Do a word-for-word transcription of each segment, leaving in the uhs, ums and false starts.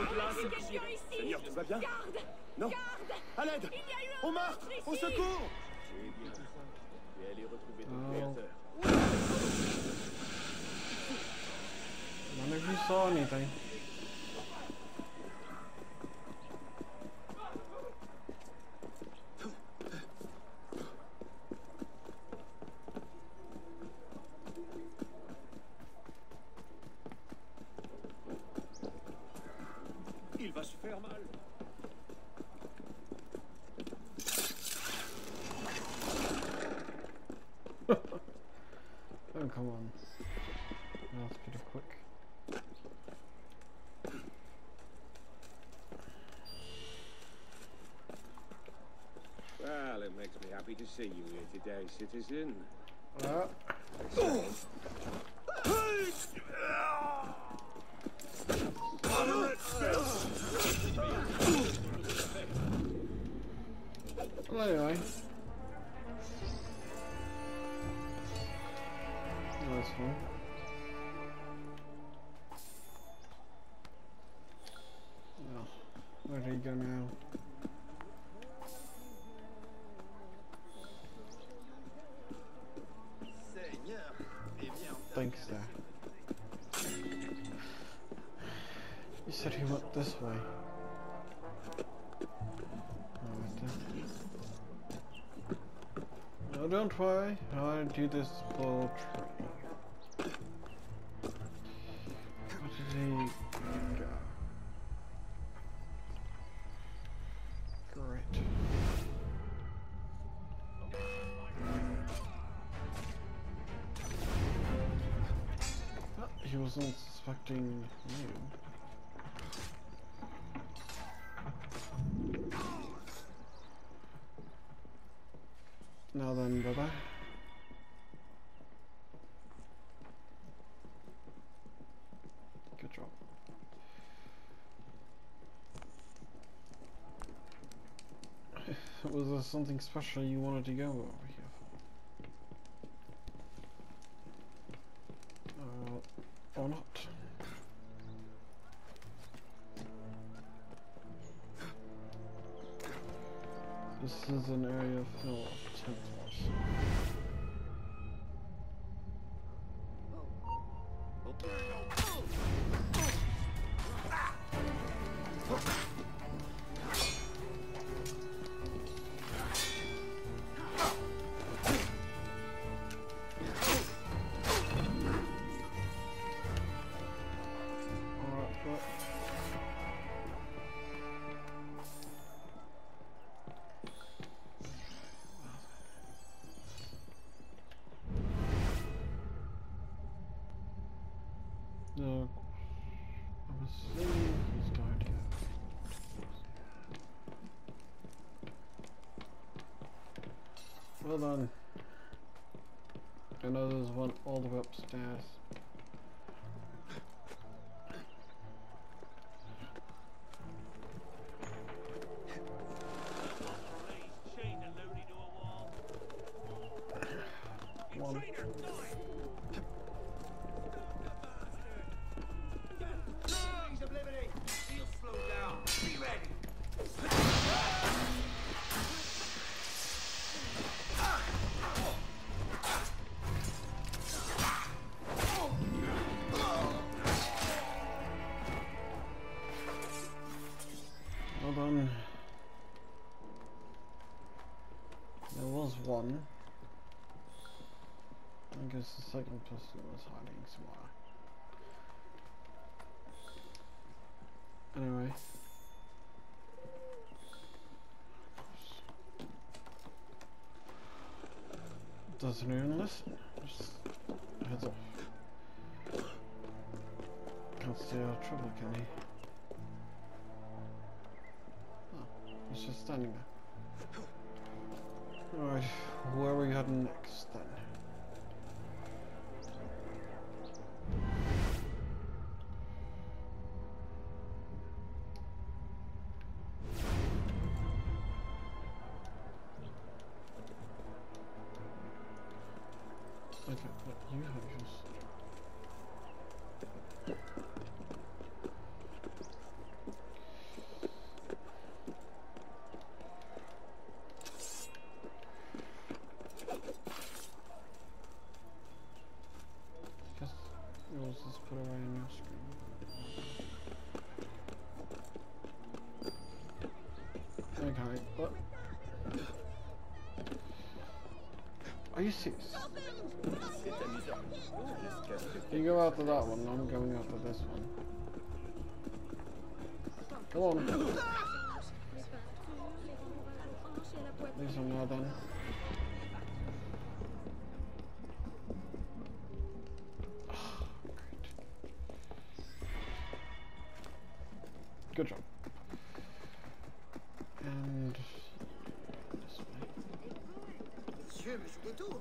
place. Seigneur, tout va bien? Garde! Non? Garde! À l'aide! Il y a eu un Au martre! monstre Au ici! secours! Tu es bien. Et allez retrouver ton créateur. None of you saw anything. Il va se faire mal. Oh, come on. That's pretty quick. Well, it makes me happy to see you here today, citizen. Uh, well, anyway. Oh, that's fine. Oh, where do you go now? Thanks, there. You said he went this way. No, don't worry. I'll do this for training. Where did he go? Great. Oh, he wasn't suspecting you. Now then, brother. Good job. Was there something special you wanted to go over here for? Uh, or not? This is an area full of Templars. Alright, but no, I'm assuming he's going to. Well done. I know there's one all the way upstairs. One. Well done. There was one. I guess the second person was hiding somewhere. Anyway. Doesn't even listen. Just heads off. Can't stay out of trouble, can he? Oh, he's just standing there. Alright, where are we heading next then? Okay, but you have yours. away on your screen. Okay, but are you serious? C'est amusant. Jusqu'à ce que You go after that one, I'm going after this one. Come on. These are now done. Good job. And this way. Monsieur, monsieur Détour.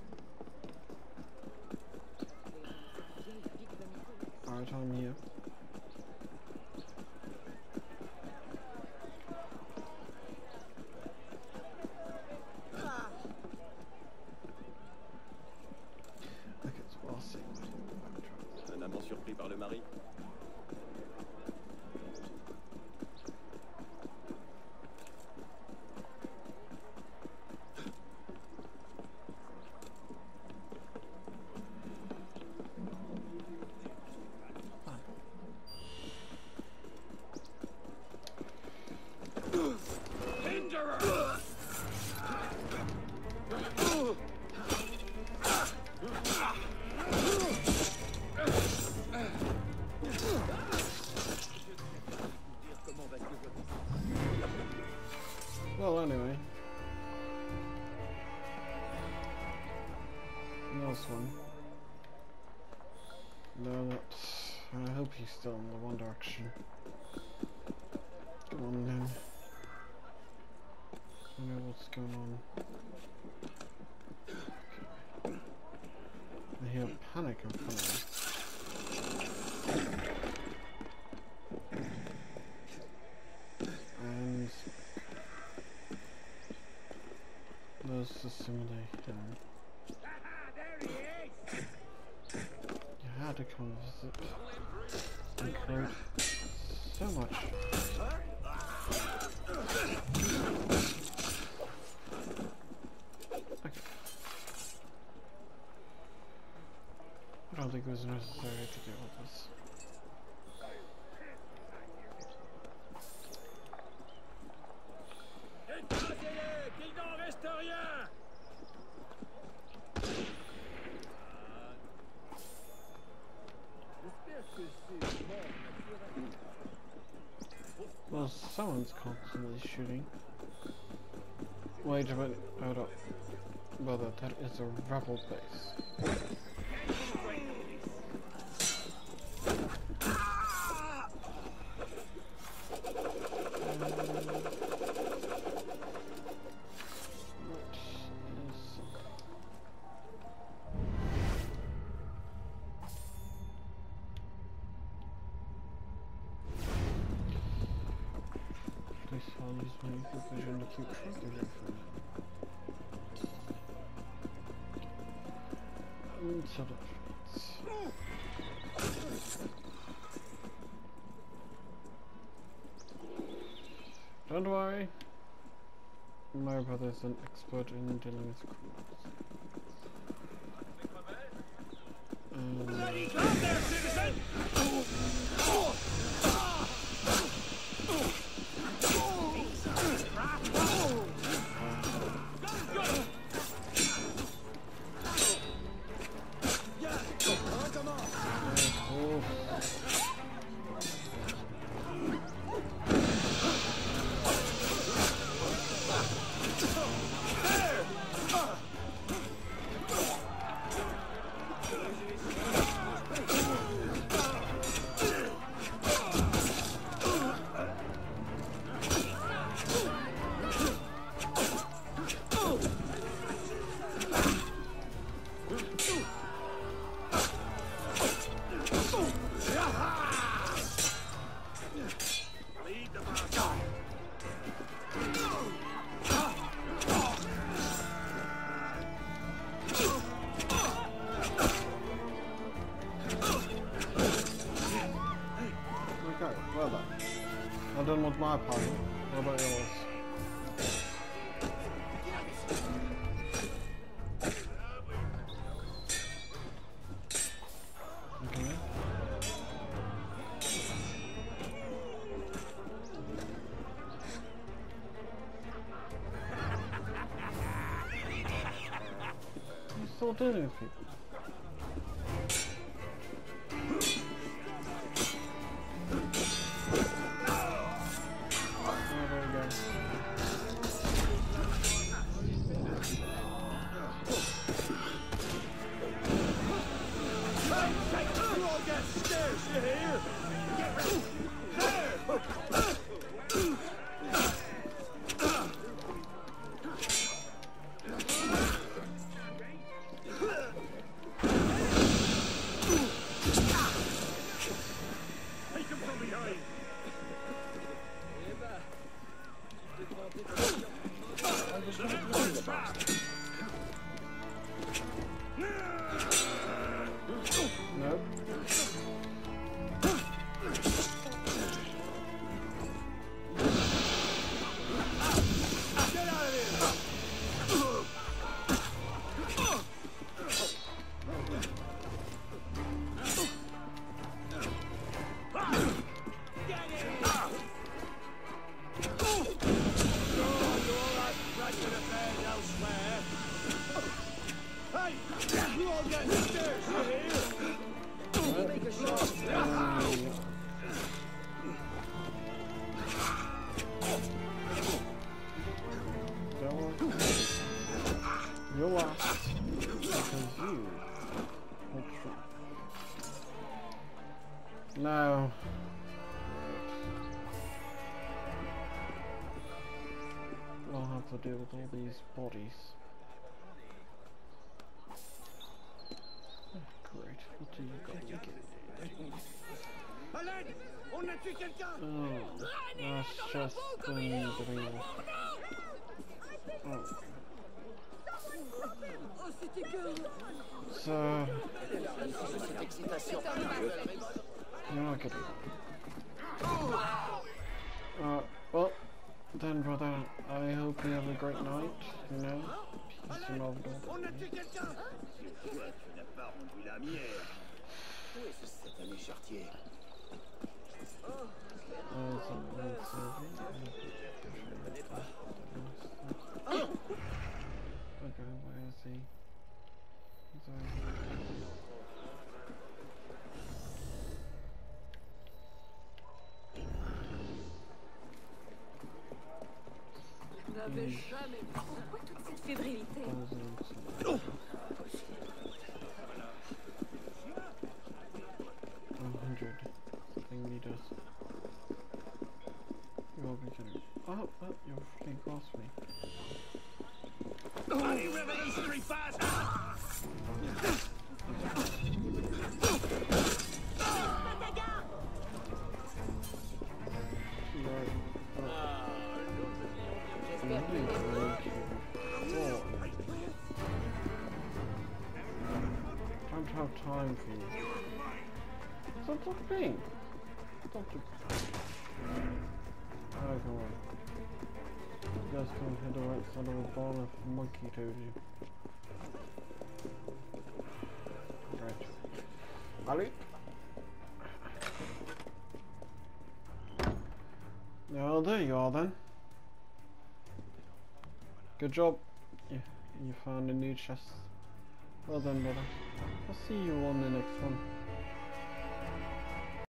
Alright, I'm here. Okay, so I'll see. un amant surpris par le mari. Well, anyway. Nice one. No, that's... I hope he's still in the One Direction. Come on then. I know what's going on. Okay. I hear panic in front of me. And... there's the simulation. You had to come visit and create so much. Okay. I don't think it was necessary to deal with this. Qu'il n'en reste rien. Well, someone's constantly shooting. Wait a minute, hold up. Brother, that is a rebel base. I'll use my vision to keep track of everything. And set up shots. Don't worry. My brother's an expert in dealing with criminals. Um, Bloody come there, citizen! Okay, well done. I'm done with my part. What about yours? Okay. still dealing with people. Oh, there we go. You all got stairs, you hear? Get ready. There! Take him from behind. Nope. Get out of here! Hey! You all got stairs, you hear? Make a shot. You're lost because you were true. No. I'll have to deal with all these bodies. Oh, great. What do you got to get? Alain! On a tué quelqu'un! Oh, that's just unbelievable. Oh. So, Cette excitation. you're not getting Uh, well, then, brother, I hope you have a great night, you know? Peace and love. On a tué quelqu'un! Tu n'as pas rendu la mienne. Où est ce satané chartier? Uh, so, let's, uh, okay, where is he? He's over here. N'avais jamais. Pourquoi toute cette fébrilité? one hundred. Something meters. You're beginning. Oh, oh, you're freaking across me. Bloody revolutionary bastard! Right. Don't have time for you. Stop talking. Stop talking. Oh, come on. You guys can't hit the right side of a ball if monkey told you. Right. Ali? Oh, there you are then. Good job. Yeah, you found a new chest. Well done, brother. I'll see you on the next one.